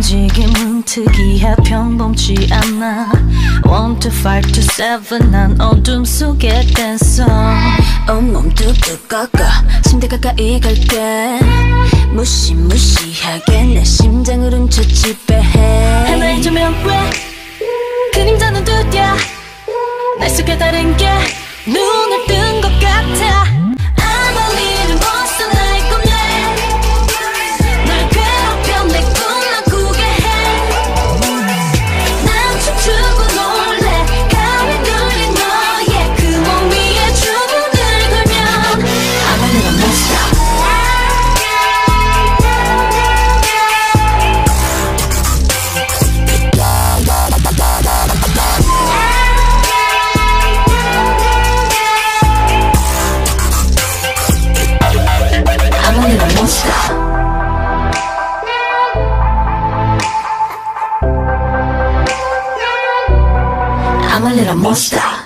움직임은 특이해 평범치 않아 1, 2, 5, 2, 7 난 어둠 속의 댄서 온몸 뚝뚝 꺾어 침대 가까이 갈게 무시무시하게 내 심장을 훔쳐 지배해 하나의 조명 왜 그림자는 두드려 날 속에 다른 게 눈을 뜬 것 같아 I'm a little monster.